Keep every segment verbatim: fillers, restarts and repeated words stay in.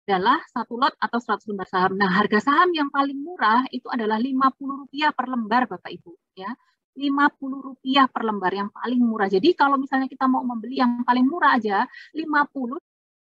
adalah satu lot atau seratus lembar saham. Nah, harga saham yang paling murah itu adalah lima puluh rupiah per lembar, Bapak Ibu, ya. lima puluh rupiah per lembar yang paling murah. Jadi kalau misalnya kita mau membeli yang paling murah aja lima puluh,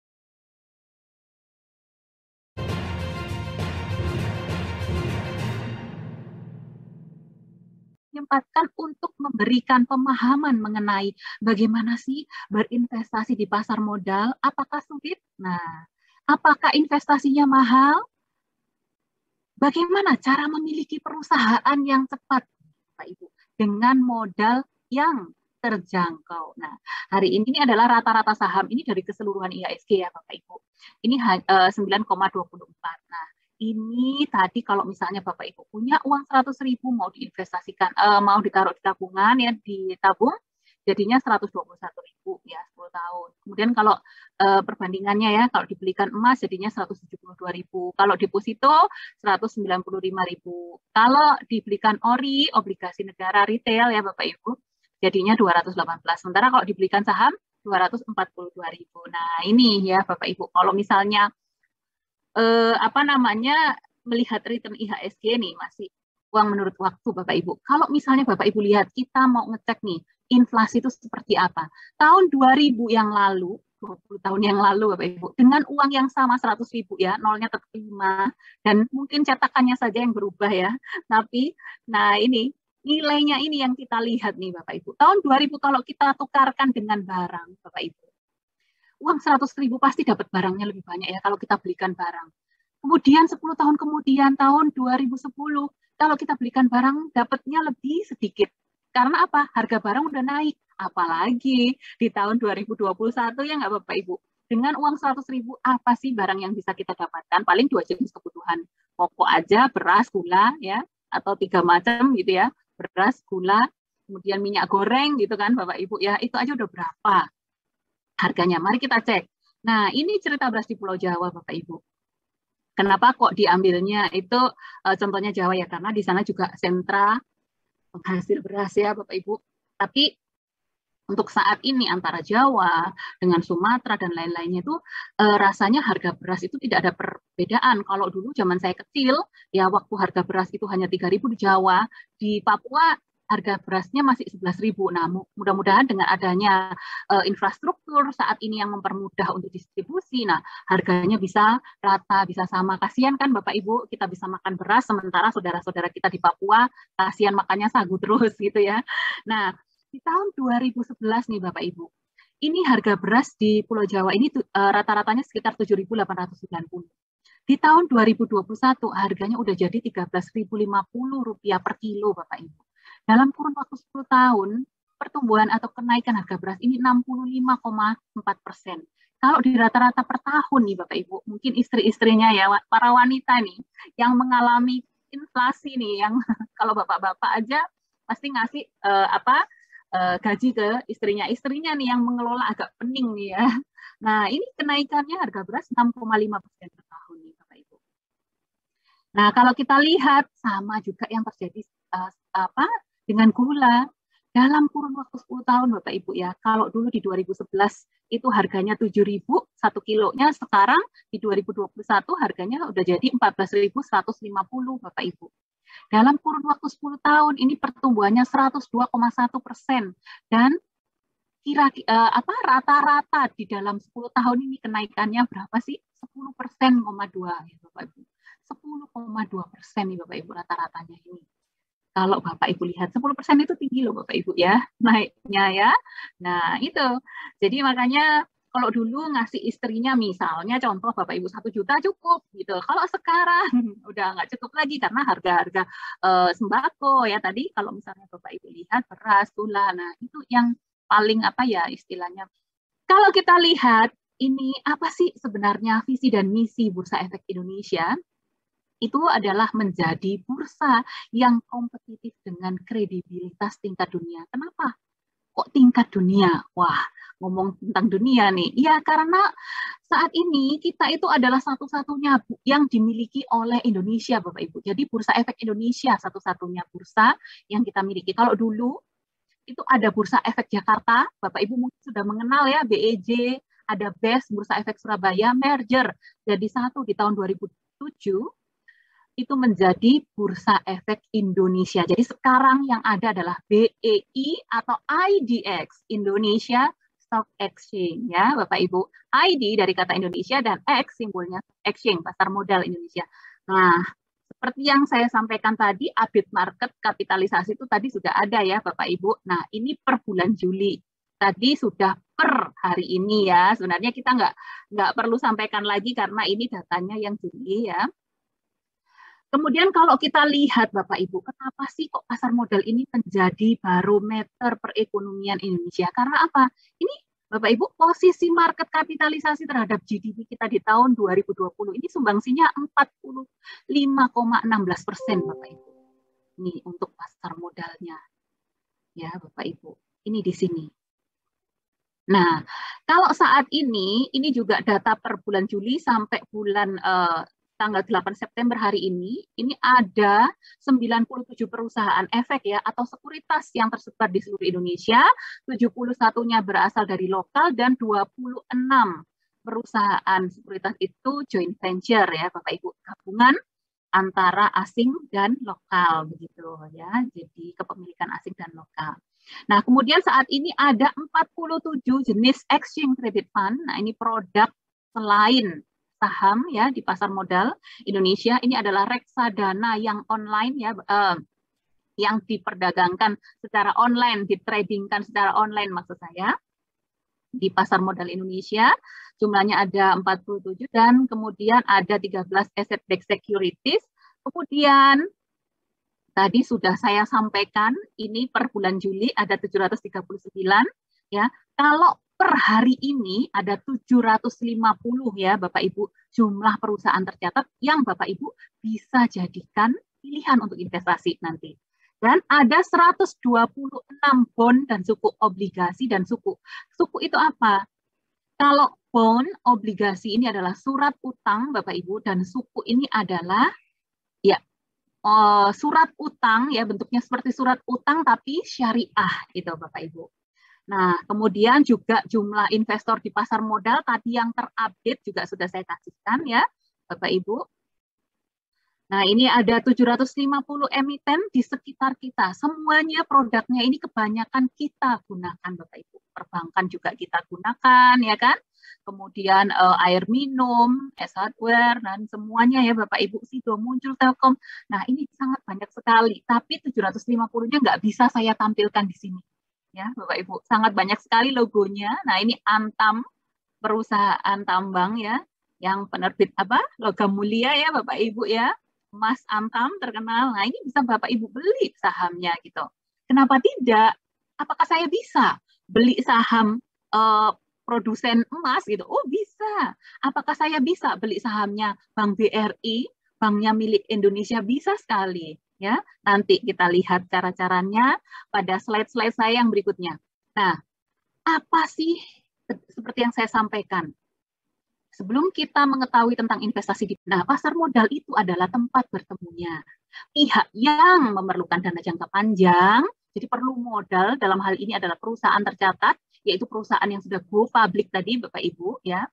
menyempatkan untuk memberikan pemahaman mengenai bagaimana sih berinvestasi di pasar modal. Apakah sulit? Nah, apakah investasinya mahal? Bagaimana cara memiliki perusahaan yang cepat, Pak Ibu, dengan modal yang terjangkau. Nah, hari ini ini adalah rata-rata saham ini dari keseluruhan I H S G ya, Bapak Ibu. Ini uh, sembilan koma dua empat. Nah, ini tadi kalau misalnya Bapak Ibu punya uang seratus ribu mau diinvestasikan, uh, mau ditaruh di tabungan ya, ditabung, jadinya seratus dua puluh satu ribu ya sepuluh tahun. Kemudian kalau uh, perbandingannya ya, kalau dibelikan emas jadinya seratus tujuh puluh dua ribu. Kalau deposito seratus sembilan puluh lima ribu. Kalau dibelikan ori, obligasi negara retail ya Bapak Ibu, jadinya dua ratus delapan belas. Sementara kalau dibelikan saham dua ratus empat puluh dua ribu. Nah, ini ya Bapak Ibu, kalau misalnya eh, apa namanya melihat return I H S G nih masih uang menurut waktu Bapak Ibu. Kalau misalnya Bapak Ibu lihat kita mau ngecek nih inflasi itu seperti apa. Tahun dua ribu yang lalu, dua puluh tahun yang lalu Bapak Ibu, dengan uang yang sama seratus ribu ya, nolnya tetap lima dan mungkin cetakannya saja yang berubah ya. Tapi nah ini nilainya ini yang kita lihat nih Bapak Ibu. Tahun dua ribu kalau kita tukarkan dengan barang Bapak Ibu, uang seratus ribu pasti dapat barangnya lebih banyak ya kalau kita belikan barang. Kemudian sepuluh tahun kemudian, tahun dua ribu sepuluh, kalau kita belikan barang dapatnya lebih sedikit. Karena apa? Harga barang udah naik. Apalagi di tahun dua ribu dua puluh satu ya nggak Bapak Ibu. Dengan uang seratus ribu, apa sih barang yang bisa kita dapatkan? Paling dua jenis kebutuhan pokok aja, beras, gula, ya, atau tiga macam gitu ya. Beras, gula, kemudian minyak goreng gitu kan Bapak Ibu ya. Itu aja udah berapa harganya. Mari kita cek. Nah, ini cerita beras di Pulau Jawa Bapak Ibu. Kenapa kok diambilnya itu uh, contohnya Jawa ya, karena di sana juga sentra penghasil beras ya Bapak Ibu. Tapi untuk saat ini antara Jawa dengan Sumatera dan lain-lainnya itu uh, rasanya harga beras itu tidak ada perbedaan. Kalau dulu zaman saya kecil ya waktu harga beras itu hanya tiga ribu di Jawa, di Papua harga berasnya masih sebelas ribu. Nah, mudah-mudahan dengan adanya uh, infrastruktur saat ini yang mempermudah untuk distribusi, nah harganya bisa rata, bisa sama. Kasihan kan Bapak Ibu, kita bisa makan beras, sementara saudara-saudara kita di Papua, kasihan makannya sagu terus gitu ya. Nah, di tahun dua ribu sebelas nih Bapak Ibu, ini harga beras di Pulau Jawa ini uh, rata-ratanya sekitar tujuh ribu delapan ratus sembilan puluh. Di tahun dua ribu dua puluh satu harganya udah jadi tiga belas ribu lima puluh rupiah per kilo Bapak Ibu. Dalam kurun waktu sepuluh tahun, pertumbuhan atau kenaikan harga beras ini enam puluh lima koma empat persen. Kalau di rata-rata per tahun nih Bapak Ibu, mungkin istri-istrinya ya, para wanita nih, yang mengalami inflasi nih, yang kalau bapak-bapak aja pasti ngasih eh, apa eh, gaji ke istrinya. Istrinya nih yang mengelola agak pening nih ya. Nah, ini kenaikannya harga beras enam koma lima persen per tahun nih Bapak Ibu. Nah, kalau kita lihat sama juga yang terjadi uh, apa dengan gula dalam kurun waktu sepuluh tahun Bapak Ibu ya. Kalau dulu di dua ribu sebelas itu harganya tujuh ribu satu kilonya, sekarang di dua ribu dua puluh satu harganya udah jadi empat belas ribu seratus lima puluh Bapak Ibu. Dalam kurun waktu sepuluh tahun ini pertumbuhannya seratus dua koma satu persen dan kira uh, apa rata-rata di dalam sepuluh tahun ini kenaikannya berapa sih? sepuluh persen koma dua ya Bapak Ibu. sepuluh koma dua persen nih Bapak Ibu rata-ratanya ini. Kalau Bapak Ibu lihat sepuluh persen itu tinggi loh Bapak Ibu ya, naiknya ya. Nah itu, jadi makanya kalau dulu ngasih istrinya misalnya contoh Bapak Ibu satu juta cukup gitu. Kalau sekarang udah nggak cukup lagi karena harga-harga uh, sembako ya tadi kalau misalnya Bapak Ibu lihat beras, gula, nah itu yang paling apa ya istilahnya. Kalau kita lihat ini apa sih sebenarnya visi dan misi Bursa Efek Indonesia? Itu adalah menjadi bursa yang kompetitif dengan kredibilitas tingkat dunia. Kenapa? Kok tingkat dunia? Wah, ngomong tentang dunia nih. Ya, karena saat ini kita itu adalah satu-satunya yang dimiliki oleh Indonesia, Bapak Ibu. Jadi Bursa Efek Indonesia satu-satunya bursa yang kita miliki. Kalau dulu itu ada Bursa Efek Jakarta, Bapak Ibu mungkin sudah mengenal ya B E J, ada B E S Bursa Efek Surabaya merger jadi satu di tahun dua ribu tujuh, itu menjadi Bursa Efek Indonesia. Jadi sekarang yang ada adalah B E I atau I D X, Indonesia Stock Exchange, ya Bapak Ibu. I D dari kata Indonesia dan X simbolnya exchange, pasar modal Indonesia. Nah, seperti yang saya sampaikan tadi, update market kapitalisasi itu tadi sudah ada ya Bapak Ibu. Nah, ini per bulan Juli. Tadi sudah per hari ini ya. Sebenarnya kita nggak nggak perlu sampaikan lagi karena ini datanya yang Juli ya. Kemudian kalau kita lihat Bapak Ibu, kenapa sih kok pasar modal ini menjadi barometer perekonomian Indonesia? Karena apa? Ini Bapak Ibu, posisi market kapitalisasi terhadap G D P kita di tahun dua ribu dua puluh ini sumbangsinya empat puluh lima koma satu enam persen Bapak Ibu. Ini untuk pasar modalnya. Ya Bapak Ibu, ini di sini. Nah, kalau saat ini, ini juga data per bulan Juli sampai bulan eh, tanggal delapan September hari ini, ini ada sembilan puluh tujuh perusahaan efek ya atau sekuritas yang tersebar di seluruh Indonesia, tujuh puluh satunya berasal dari lokal dan dua puluh enam perusahaan sekuritas itu joint venture ya Bapak Ibu, gabungan antara asing dan lokal begitu ya. Jadi kepemilikan asing dan lokal. Nah, kemudian saat ini ada empat puluh tujuh jenis exchange credit fund. Nah, ini produk selain saham ya di pasar modal Indonesia, ini adalah reksadana yang online ya, eh, yang diperdagangkan secara online, ditradingkan secara online maksud saya di pasar modal Indonesia. Jumlahnya ada empat puluh tujuh dan kemudian ada tiga belas asset backed securities. Kemudian tadi sudah saya sampaikan ini per bulan Juli ada tujuh ratus tiga puluh sembilan ya. Kalau per hari ini ada tujuh ratus lima puluh ya Bapak Ibu jumlah perusahaan tercatat yang Bapak Ibu bisa jadikan pilihan untuk investasi nanti. Dan ada seratus dua puluh enam bond dan suku obligasi dan suku. Suku itu apa? Kalau bond, obligasi ini adalah surat utang Bapak Ibu dan suku ini adalah ya uh, surat utang ya bentuknya seperti surat utang tapi syariah itu Bapak Ibu. Nah, kemudian juga jumlah investor di pasar modal tadi yang terupdate juga sudah saya kasihkan ya, Bapak Ibu. Nah, ini ada tujuh ratus lima puluh emiten di sekitar kita. Semuanya produknya ini kebanyakan kita gunakan, Bapak Ibu. Perbankan juga kita gunakan, ya kan? Kemudian uh, air minum, S hardware, dan semuanya ya Bapak Ibu. Sido muncul, Telkom. Nah, ini sangat banyak sekali. Tapi tujuh ratus lima puluh-nya nggak bisa saya tampilkan di sini. Ya, Bapak Ibu, sangat banyak sekali logonya. Nah, ini Antam, perusahaan tambang ya, yang penerbit apa? Logam mulia ya, Bapak Ibu ya. Mas Antam terkenal. Nah, ini bisa Bapak Ibu beli sahamnya gitu. Kenapa tidak? Apakah saya bisa beli saham eh, produsen emas gitu? Oh, bisa. Apakah saya bisa beli sahamnya Bank B R I, banknya milik Indonesia? Bisa sekali. Ya, nanti kita lihat cara-caranya pada slide-slide saya yang berikutnya. Nah, apa sih seperti yang saya sampaikan? Sebelum kita mengetahui tentang investasi di nah, pasar modal itu adalah tempat bertemunya pihak yang memerlukan dana jangka panjang, jadi perlu modal, dalam hal ini adalah perusahaan tercatat, yaitu perusahaan yang sudah go public tadi, Bapak Ibu, ya,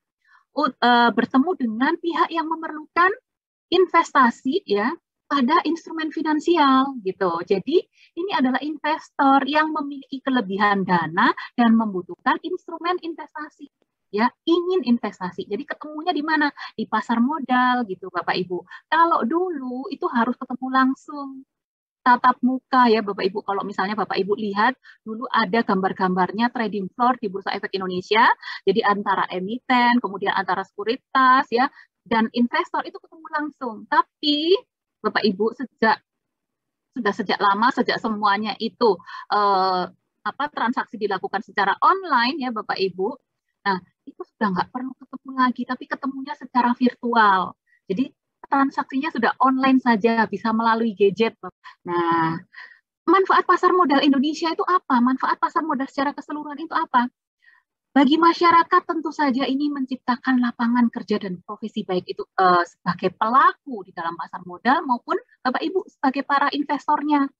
bertemu dengan pihak yang memerlukan investasi, ya, pada instrumen finansial gitu. Jadi ini adalah investor yang memiliki kelebihan dana dan membutuhkan instrumen investasi. Ya, ingin investasi. Jadi ketemunya di mana? Di pasar modal gitu Bapak Ibu. Kalau dulu itu harus ketemu langsung tatap muka ya Bapak Ibu. Kalau misalnya Bapak Ibu lihat dulu ada gambar-gambarnya trading floor di Bursa Efek Indonesia. Jadi antara emiten, kemudian antara sekuritas ya dan investor itu ketemu langsung. Tapi Bapak Ibu sejak sudah sejak lama sejak semuanya itu eh, apa transaksi dilakukan secara online ya Bapak Ibu. Nah, itu sudah nggak perlu ketemu lagi tapi ketemunya secara virtual. Jadi transaksinya sudah online saja bisa melalui gadget. Nah, manfaat pasar modal Indonesia itu apa? Manfaat pasar modal secara keseluruhan itu apa? Bagi masyarakat tentu saja ini menciptakan lapangan kerja dan profesi baik itu eh, sebagai pelaku di dalam pasar modal maupun Bapak Ibu sebagai para investornya.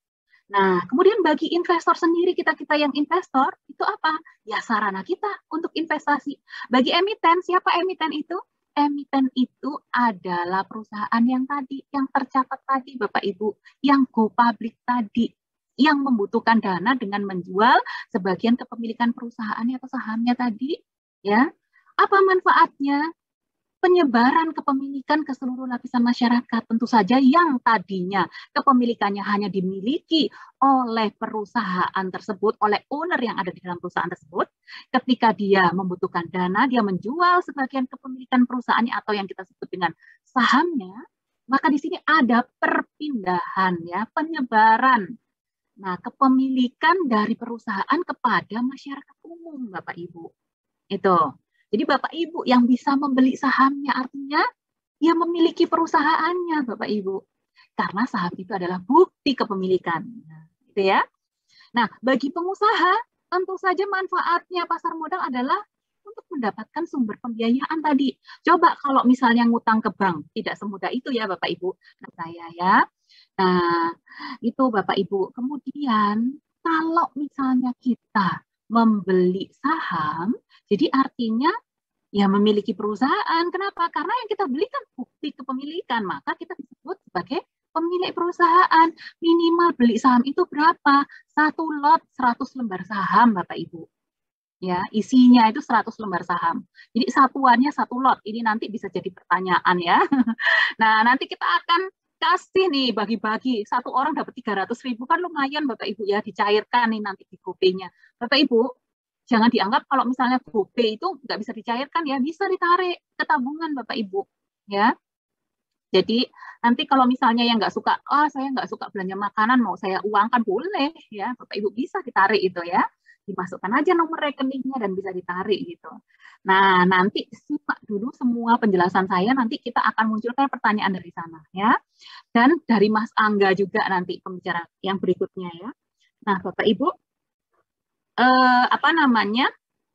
Nah, kemudian bagi investor sendiri, kita-kita yang investor, itu apa? Ya sarana kita untuk investasi. Bagi emiten, siapa emiten itu? Emiten itu adalah perusahaan yang tadi, yang tercatat tadi Bapak Ibu, yang go public tadi, yang membutuhkan dana dengan menjual sebagian kepemilikan perusahaannya atau sahamnya tadi, ya. Apa manfaatnya? Penyebaran kepemilikan ke seluruh lapisan masyarakat, tentu saja yang tadinya kepemilikannya hanya dimiliki oleh perusahaan tersebut, oleh owner yang ada di dalam perusahaan tersebut, ketika dia membutuhkan dana, dia menjual sebagian kepemilikan perusahaannya atau yang kita sebut dengan sahamnya, maka di sini ada perpindahan, ya, penyebaran. Nah, kepemilikan dari perusahaan kepada masyarakat umum, Bapak Ibu. Itu. Jadi Bapak Ibu yang bisa membeli sahamnya, artinya dia memiliki perusahaannya Bapak Ibu. Karena saham itu adalah bukti kepemilikan. Nah, gitu ya. Nah, bagi pengusaha, tentu saja manfaatnya pasar modal adalah untuk mendapatkan sumber pembiayaan tadi. Coba kalau misalnya ngutang ke bank, tidak semudah itu ya Bapak Ibu. Nah, saya ya. Nah, itu Bapak Ibu. Kemudian, kalau misalnya kita membeli saham, jadi artinya ya memiliki perusahaan. Kenapa? Karena yang kita beli kan bukti kepemilikan, maka kita disebut sebagai pemilik perusahaan. Minimal beli saham itu berapa? Satu lot seratus lembar saham, Bapak Ibu. Ya, isinya itu seratus lembar saham. Jadi satuannya satu lot. Ini nanti bisa jadi pertanyaan ya. Nah, nanti kita akan kasih nih bagi-bagi, satu orang dapat tiga ratus ribu, kan lumayan Bapak Ibu ya, dicairkan nih nanti di GoPay-nya. Bapak Ibu, jangan dianggap kalau misalnya GoPay itu nggak bisa dicairkan ya, bisa ditarik ke tabungan Bapak Ibu. Ya, jadi nanti kalau misalnya yang nggak suka, oh saya nggak suka belanja makanan, mau saya uangkan, boleh ya, Bapak Ibu bisa ditarik itu ya. Dimasukkan aja nomor rekeningnya dan bisa ditarik gitu. Nah, nanti simak dulu semua penjelasan saya, nanti kita akan munculkan pertanyaan dari sana ya. Dan dari Mas Angga juga nanti pembicara yang berikutnya ya. Nah, Bapak Ibu, eh, apa namanya?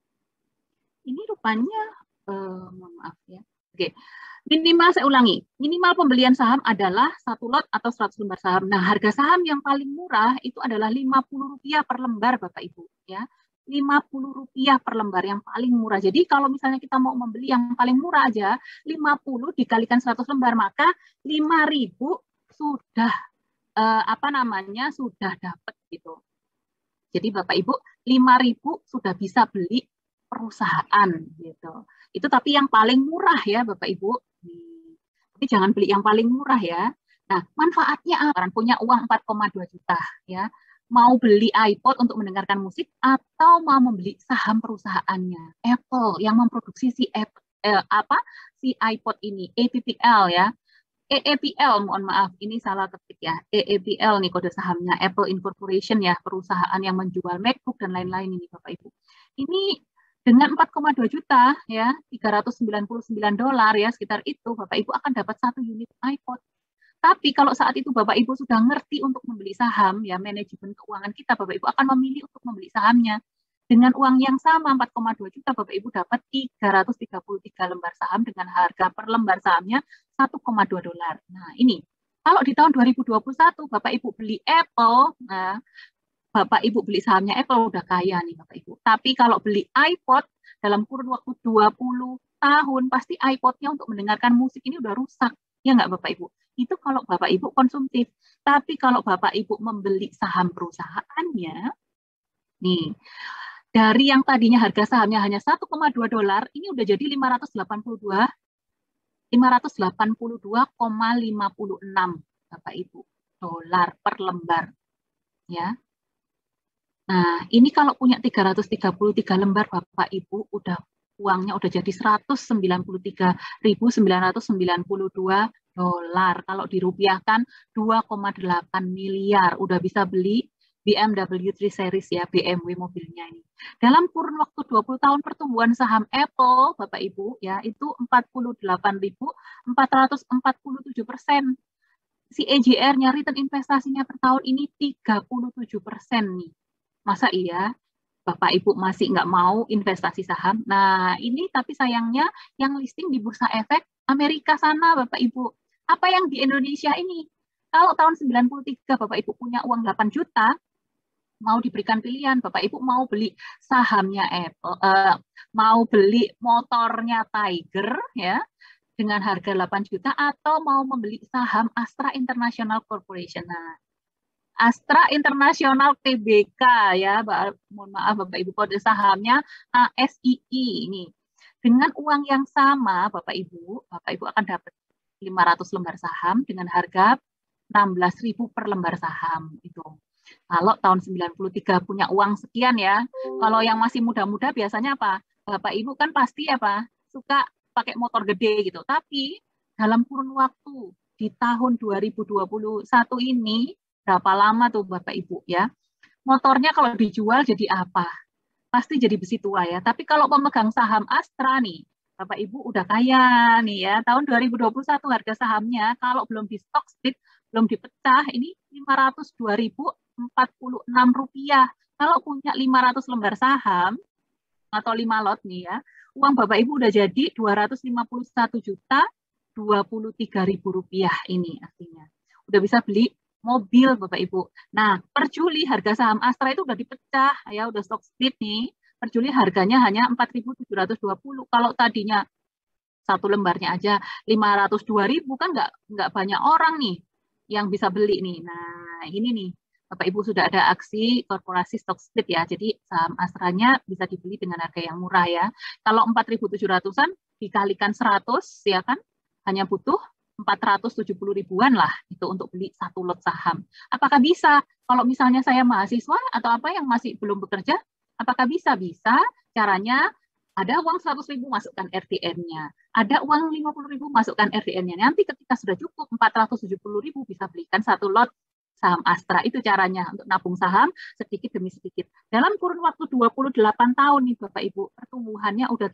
Ini rupanya, eh, mohon maaf ya. Oke, minimal saya ulangi, minimal pembelian saham adalah satu lot atau seratus lembar saham. Nah, harga saham yang paling murah itu adalah lima puluh rupiah per lembar, Bapak Ibu ya. lima puluh rupiah per lembar yang paling murah. Jadi kalau misalnya kita mau membeli yang paling murah aja, lima puluh dikalikan seratus lembar, maka lima ribu sudah eh, apa namanya? Sudah dapat gitu. Jadi Bapak Ibu, lima ribu sudah bisa beli perusahaan gitu. Itu tapi yang paling murah ya Bapak Ibu. Tapi jangan beli yang paling murah ya. Nah, manfaatnya apa? Punya uang empat koma dua juta ya. Mau beli iPod untuk mendengarkan musik atau mau membeli saham perusahaannya Apple yang memproduksi si Apple, eh, apa si iPod ini, A P P L ya. E E P L, mohon maaf, ini salah ketik ya. E E P L nih kode sahamnya, Apple Incorporation ya, perusahaan yang menjual MacBook dan lain-lain ini Bapak Ibu. Ini dengan empat koma dua juta ya, tiga ratus sembilan puluh sembilan dolar ya, sekitar itu Bapak Ibu akan dapat satu unit iPod. Tapi kalau saat itu Bapak Ibu sudah ngerti untuk membeli saham, ya manajemen keuangan kita, Bapak Ibu akan memilih untuk membeli sahamnya. Dengan uang yang sama, empat koma dua juta, Bapak Ibu dapat tiga ratus tiga puluh tiga lembar saham dengan harga per lembar sahamnya satu koma dua dolar. Nah ini, kalau di tahun dua ribu dua puluh satu, Bapak Ibu beli Apple, nah Bapak Ibu beli sahamnya Apple udah kaya nih Bapak Ibu. Tapi kalau beli iPod, dalam kurun waktu dua puluh tahun, pasti iPod-nya untuk mendengarkan musik ini udah rusak. Ya nggak Bapak Ibu? Itu kalau Bapak Ibu konsumtif. Tapi kalau Bapak Ibu membeli saham perusahaannya, nih, dari yang tadinya harga sahamnya hanya satu koma dua dolar, ini udah jadi lima ratus delapan puluh dua koma lima enam Bapak Ibu dolar per lembar. Ya. Nah, ini kalau punya tiga ratus tiga puluh tiga lembar Bapak Ibu udah uangnya udah jadi seratus sembilan puluh tiga ribu sembilan ratus sembilan puluh dua dolar. Kalau dirupiahkan dua koma delapan miliar, udah bisa beli B M W tiga Series ya, B M W mobilnya ini. Dalam kurun waktu dua puluh tahun pertumbuhan saham Apple, Bapak Ibu, ya itu empat puluh delapan ribu empat ratus empat puluh tujuh persen. Si E J R-nya, return investasinya per tahun ini tiga puluh tujuh persen nih. Masa iya Bapak Ibu masih nggak mau investasi saham? Nah ini tapi sayangnya yang listing di Bursa Efek Amerika sana Bapak Ibu. Apa yang di Indonesia ini? Kalau tahun sembilan puluh tiga Bapak Ibu punya uang delapan juta, mau diberikan pilihan, Bapak Ibu mau beli sahamnya Apple, uh, mau beli motornya Tiger ya dengan harga delapan juta, atau mau membeli saham Astra International Corporation. Nah, Astra International T B K ya, mohon maaf Bapak Ibu, kode sahamnya A S I I ini. Dengan uang yang sama Bapak Ibu, Bapak Ibu akan dapat lima ratus lembar saham dengan harga enam belas ribu per lembar saham itu. Kalau tahun sembilan puluh tiga punya uang sekian ya. Kalau yang masih muda-muda biasanya apa? Bapak Ibu kan pasti apa? Suka pakai motor gede gitu. Tapi dalam kurun waktu di tahun dua ribu dua puluh satu ini, berapa lama tuh Bapak Ibu ya? Motornya kalau dijual jadi apa? Pasti jadi besi tua ya. Tapi kalau pemegang saham Astra nih, Bapak Ibu udah kaya nih ya. Tahun dua ribu dua puluh satu harga sahamnya kalau belum di stock split, belum dipecah, ini lima ratus dua ribu empat puluh enam rupiah. Kalau punya lima ratus lembar saham atau lima lot nih ya, uang Bapak Ibu udah jadi dua ratus lima puluh satu juta dua puluh tiga ribu rupiah ini artinya. Udah bisa beli mobil Bapak Ibu. Nah, per Juli harga saham Astra itu udah dipecah ya, udah stock split nih. Per Juli harganya hanya empat ribu tujuh ratus dua puluh. Kalau tadinya satu lembarnya aja lima ratus dua ribu, kan nggak nggak banyak orang nih yang bisa beli nih. Nah, ini nih Bapak Ibu sudah ada aksi korporasi stock split ya. Jadi saham Astranya bisa dibeli dengan harga yang murah ya. Kalau empat ribu tujuh ratusan dikalikan seratus ya kan, hanya butuh empat ratus tujuh puluh ribuan lah itu untuk beli satu lot saham. Apakah bisa? Kalau misalnya saya mahasiswa atau apa yang masih belum bekerja, apakah bisa? Bisa. Caranya ada uang seratus ribu masukkan R D N-nya. Ada uang lima puluh ribu masukkan R D N-nya. Nanti ketika sudah cukup empat ratus tujuh puluh ribu bisa belikan satu lot saham Astra. Itu caranya untuk nabung saham sedikit demi sedikit. Dalam kurun waktu dua puluh delapan tahun nih Bapak Ibu, pertumbuhannya udah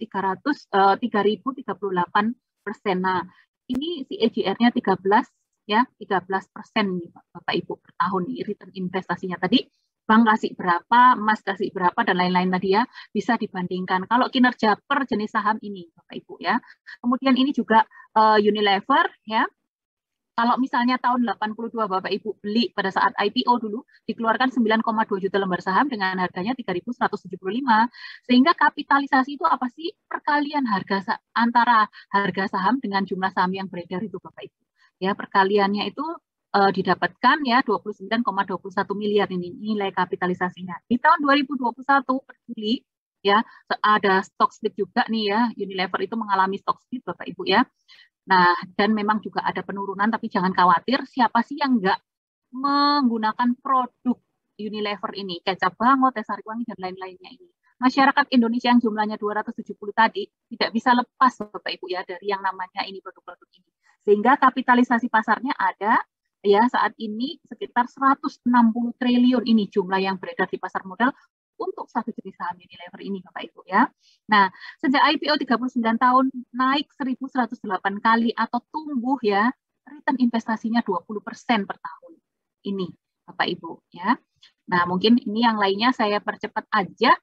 tiga ribu tiga puluh delapan persen. Nah, ini C A G R-nya tiga belas ya, tiga belas persen nih Bapak Ibu per tahun nih return investasinya. Tadi bank kasih berapa, emas kasih berapa dan lain-lain tadi ya, bisa dibandingkan. Kalau kinerja per jenis saham ini Bapak Ibu ya. Kemudian ini juga uh, Unilever ya. Kalau misalnya tahun delapan puluh dua Bapak Ibu beli pada saat I P O dulu, dikeluarkan sembilan koma dua juta lembar saham dengan harganya tiga ribu seratus tujuh puluh lima. Sehingga kapitalisasi itu apa sih? Perkalian harga antara harga saham dengan jumlah saham yang beredar itu Bapak Ibu. Ya, perkaliannya itu uh, didapatkan ya dua puluh sembilan koma dua puluh satu miliar ini nilai kapitalisasinya. Di tahun dua ribu dua puluh satu per Juli ya, ada stock split juga nih ya. Unilever itu mengalami stock split Bapak Ibu ya. Nah, dan memang juga ada penurunan, tapi jangan khawatir, siapa sih yang nggak menggunakan produk Unilever ini, kecap bango, teh sariwangi, dan lain-lainnya ini. Masyarakat Indonesia yang jumlahnya dua ratus tujuh puluh tadi, tidak bisa lepas Bapak Ibu ya, dari yang namanya ini produk-produk ini. Sehingga kapitalisasi pasarnya ada, ya saat ini sekitar seratus enam puluh triliun ini jumlah yang beredar di pasar modal, untuk satu jenis saham Unilever ini Bapak Ibu ya. Nah, sejak I P O tiga puluh sembilan tahun naik seribu seratus delapan kali atau tumbuh ya, return investasinya dua puluh persen per tahun. Ini Bapak Ibu ya. Nah, mungkin ini yang lainnya saya percepat aja.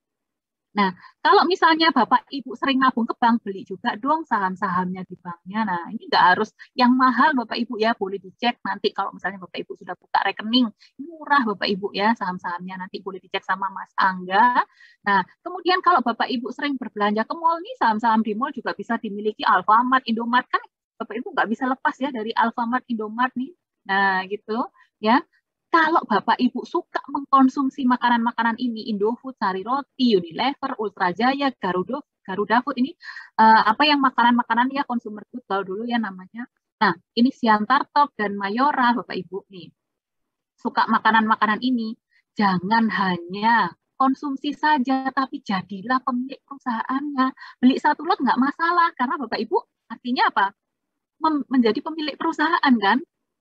Nah, kalau misalnya Bapak Ibu sering nabung ke bank, beli juga dong saham-sahamnya di banknya. Nah, ini nggak harus yang mahal Bapak Ibu ya, boleh dicek nanti kalau misalnya Bapak Ibu sudah buka rekening, murah Bapak Ibu ya saham-sahamnya, nanti boleh dicek sama Mas Angga. Nah, kemudian kalau Bapak Ibu sering berbelanja ke mall nih, saham-saham di mall juga bisa dimiliki Alfamart, Indomart, kan Bapak Ibu nggak bisa lepas ya dari Alfamart, Indomart nih. Nah, gitu ya. Kalau Bapak Ibu suka mengkonsumsi makanan-makanan ini, Indofood, Sari Roti, Unilever, Ultra Jaya, Garuda, Garuda Food ini uh, apa yang makanan-makanan ya consumer food kalau dulu ya namanya. Nah, ini Siantar Top dan Mayora Bapak Ibu nih. Suka makanan-makanan ini, jangan hanya konsumsi saja, tapi jadilah pemilik perusahaannya. Beli satu lot nggak masalah, karena Bapak Ibu artinya apa? Mem menjadi pemilik perusahaan kan?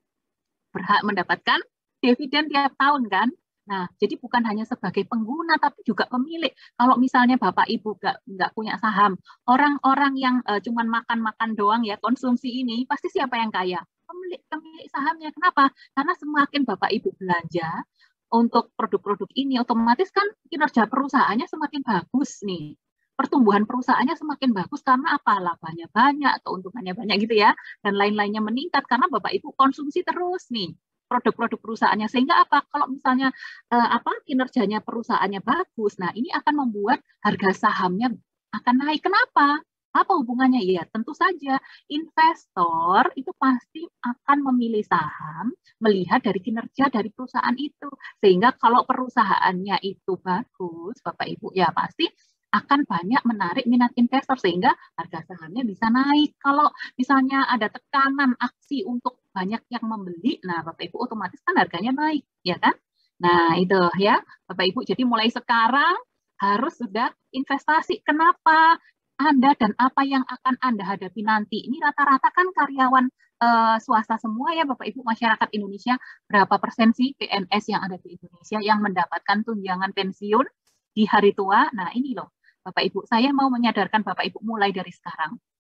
Berhak mendapatkan dividen tiap tahun kan. Nah, jadi bukan hanya sebagai pengguna, tapi juga pemilik. Kalau misalnya Bapak Ibu nggak nggak punya saham, orang-orang yang uh, cuman makan-makan doang ya, konsumsi ini, pasti siapa yang kaya? Pemilik, pemilik sahamnya. Kenapa? Karena semakin Bapak Ibu belanja untuk produk-produk ini, otomatis kan kinerja perusahaannya semakin bagus nih. pertumbuhan perusahaannya semakin bagus karena apa? Labanya banyak, keuntungannya banyak gitu ya, dan lain-lainnya meningkat karena Bapak Ibu konsumsi terus nih produk-produk perusahaannya, sehingga apa? Kalau misalnya eh, apa kinerjanya perusahaannya bagus, nah ini akan membuat harga sahamnya akan naik. Kenapa? Apa hubungannya? Ya tentu saja investor itu pasti akan memilih saham melihat dari kinerja dari perusahaan itu, sehingga kalau perusahaannya itu bagus, Bapak Ibu, ya pasti akan banyak menarik minat investor sehingga harga sahamnya bisa naik. Kalau misalnya ada tekanan aksi untuk banyak yang membeli, nah Bapak Ibu otomatis kan harganya naik, ya kan? Nah itu ya Bapak Ibu, jadi mulai sekarang harus sudah investasi. Kenapa? Anda dan apa yang akan Anda hadapi nanti. Ini rata-rata kan karyawan uh, swasta semua ya Bapak Ibu, masyarakat Indonesia. Berapa persen sih P N S yang ada di Indonesia yang mendapatkan tunjangan pensiun di hari tua? Nah ini loh Bapak Ibu, saya mau menyadarkan Bapak Ibu mulai dari sekarang.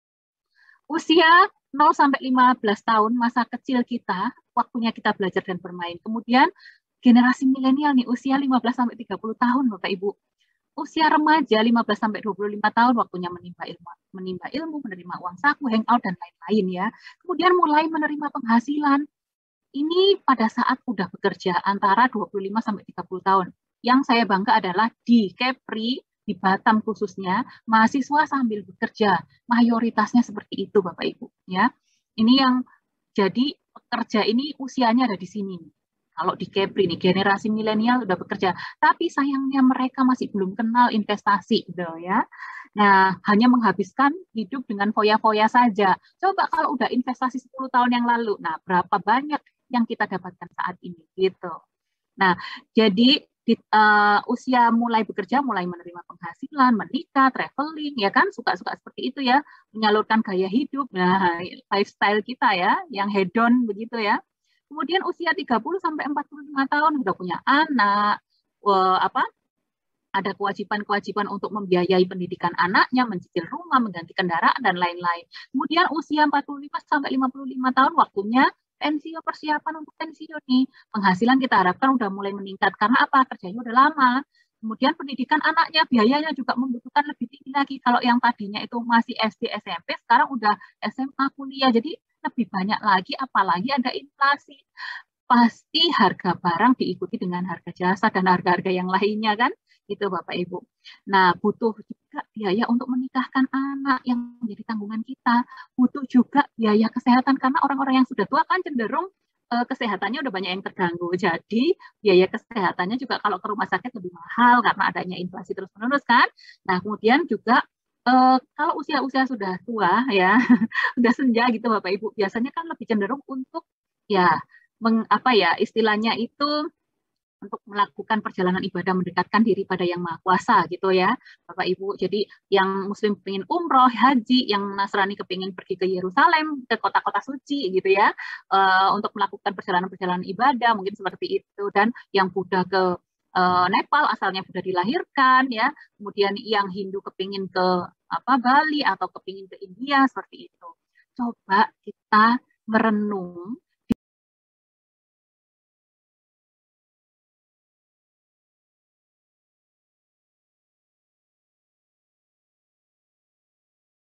Usia nol sampai lima belas tahun, masa kecil kita, waktunya kita belajar dan bermain. Kemudian generasi milenial nih, usia lima belas sampai tiga puluh tahun Bapak Ibu. Usia remaja lima belas sampai dua puluh lima tahun, waktunya menimba ilmu, menimba ilmu, menerima uang saku, hangout, dan lain-lain ya. Kemudian mulai menerima penghasilan. Ini pada saat udah bekerja antara dua puluh lima sampai tiga puluh tahun. Yang saya bangga adalah di Kepri, di Batam khususnya, mahasiswa sambil bekerja, mayoritasnya seperti itu Bapak Ibu ya. Ini yang jadi pekerja ini usianya ada di sini. Kalau di Kepri nih generasi milenial udah bekerja, tapi sayangnya mereka masih belum kenal investasi gitu ya. Nah, hanya menghabiskan hidup dengan foya-foya saja. Coba kalau udah investasi sepuluh tahun yang lalu, nah berapa banyak yang kita dapatkan saat ini gitu. Nah, jadi di uh, usia mulai bekerja, mulai menerima penghasilan, menikah, traveling, ya kan, suka-suka seperti itu ya, menyalurkan gaya hidup, nah lifestyle kita ya, yang hedon begitu ya. Kemudian usia tiga puluh sampai empat puluh lima tahun udah punya anak, uh, apa? Ada kewajiban-kewajiban untuk membiayai pendidikan anaknya, mencicil rumah, mengganti kendaraan dan lain-lain. Kemudian usia empat puluh lima sampai lima puluh lima tahun waktunya pensiun, persiapan untuk pensiun nih. Penghasilan kita harapkan udah mulai meningkat karena apa? Kerjanya udah lama. Kemudian pendidikan anaknya, biayanya juga membutuhkan lebih tinggi lagi. Kalau yang tadinya itu masih S D, S M P, sekarang udah S M A, kuliah. Jadi lebih banyak lagi, apalagi ada inflasi. Pasti harga barang diikuti dengan harga jasa dan harga-harga yang lainnya kan? Itu Bapak Ibu. Nah, butuh juga biaya untuk menikahkan anak yang menjadi tanggungan kita. Butuh juga biaya kesehatan karena orang-orang yang sudah tua kan cenderung eh, kesehatannya udah banyak yang terganggu. Jadi biaya kesehatannya juga kalau ke rumah sakit lebih mahal karena adanya inflasi terus-menerus kan. Nah, kemudian juga eh, kalau usia-usia sudah tua ya, sudah senja gitu Bapak Ibu, biasanya kan lebih cenderung untuk ya meng, apa ya istilahnya itu untuk melakukan perjalanan ibadah mendekatkan diri pada yang maha kuasa gitu ya Bapak Ibu. Jadi yang Muslim pengen umroh, haji, yang Nasrani kepingin pergi ke Yerusalem, ke kota-kota suci gitu ya, uh, untuk melakukan perjalanan-perjalanan ibadah mungkin seperti itu. Dan yang Buddha ke uh, Nepal asalnya Buddha dilahirkan ya, kemudian yang Hindu kepingin ke apa Bali atau kepingin ke India seperti itu. Coba kita merenung